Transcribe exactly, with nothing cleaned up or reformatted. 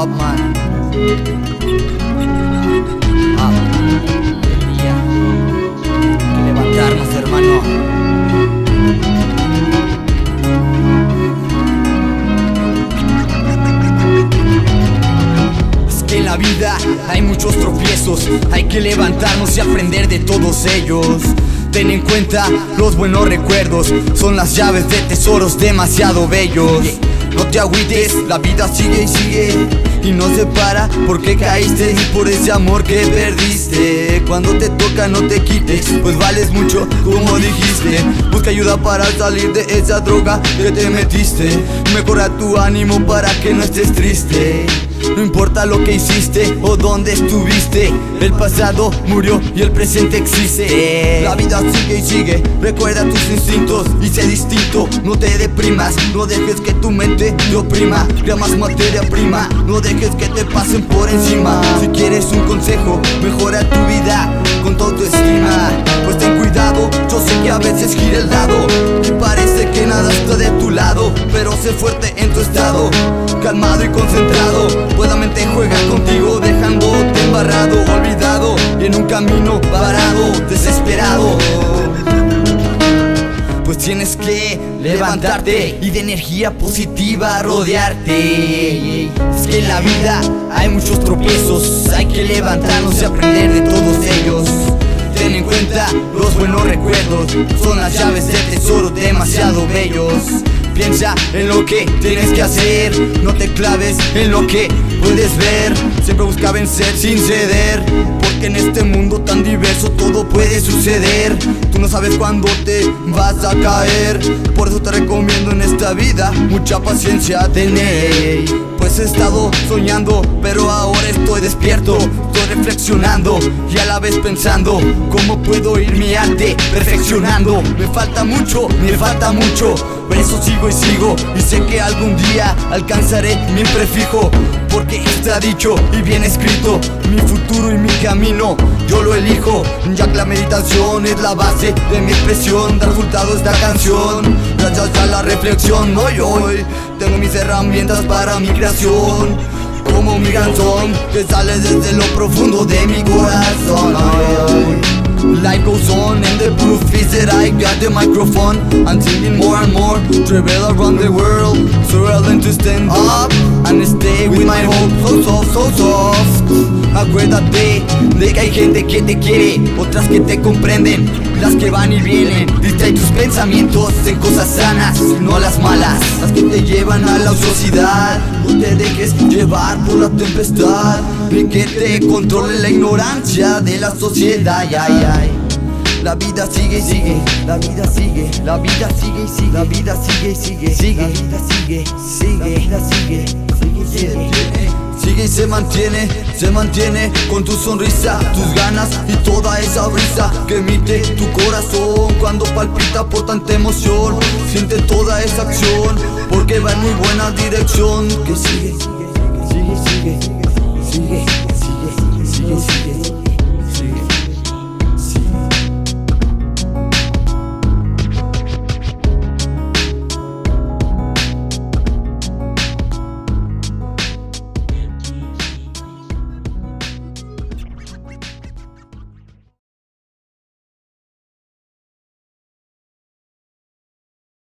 up, man. Ah, el día. Hay que levantarnos, hermano. En la vida hay muchos tropiezos, hay que levantarnos y aprender de todos ellos. Ten en cuenta los buenos recuerdos, son las llaves de tesoros demasiado bellos. No te agüites, la vida sigue y sigue y no se para porque caíste ni por ese amor que perdiste. Cuando te toca no te quites, pues vales mucho como dijiste. Busca ayuda para salir de esa droga que te metiste. Mejora tu ánimo para que no estés triste. No importa lo que hiciste o dónde estuviste, el pasado murió y el presente existe. La vida sigue y sigue, recuerda tus instintos y sé distinto. No te deprimas, no dejes que tu mente te oprima. Crea más materia prima, no dejes que te pasen por encima. Si quieres un consejo, mejora tu vida con tu autoestima. Pues ten cuidado, yo sé que a veces gira el dado y parece que nada está de tu lado, pero sé fuerte en tu estado, calmado y concentrado, pues la mente juega contigo dejándote embarrado, olvidado y en un camino varado, desesperado. Pues tienes que levantarte y de energía positiva rodearte. Es que en la vida hay muchos tropiezos, hay que levantarnos y aprender de todos ellos. Ten en cuenta los buenos recuerdos, son las llaves del tesoro demasiado bellos. Piensa en lo que tienes que hacer, no te claves en lo que puedes ver. Siempre busca vencer sin ceder, porque en este mundo tan diverso todo puede suceder. Tú no sabes cuándo te vas a caer, por eso te recomiendo en esta vida mucha paciencia tener. Pues he estado soñando, pero ahora estoy despierto. Estoy reflexionando y a la vez pensando cómo puedo ir mi arte perfeccionando. Me falta mucho, me falta mucho, por eso sigo y sigo y sé que algún día alcanzaré mi prefijo, porque está dicho y bien escrito, mi futuro y mi camino yo lo elijo, ya que la meditación es la base de mi expresión. Da resultado esta canción gracias a la reflexión. Hoy, hoy tengo mis herramientas para mi creación, como mi canción que sale desde lo profundo de mi corazón. Life goes on and the proof is that I got the microphone. I'm singing more and more, travel around the world, so I learn to stand up and stay with my hope so soft, so soft. Acuérdate de que hay gente que te quiere, otras que te comprenden, las que van y vienen. Distrae tus pensamientos en cosas sanas, no las malas, las que te llevan a la ociosidad. No te dejes llevar por la tempestad, ni que te controle la ignorancia de la sociedad. Ay, ay, ay. La vida sigue y sigue, la vida sigue, la vida sigue y sigue, la vida sigue y sigue, sigue, la vida sigue, sigue, la vida sigue, sigue, sigue. Sigue y se mantiene, se mantiene con tu sonrisa, tus ganas y toda esa brisa que emite tu corazón cuando palpita por tanta emoción. Siente toda esa acción porque va en muy buena dirección. Que sigue, sigue, sigue, sigue, sigue, sigue, sigue, sigue.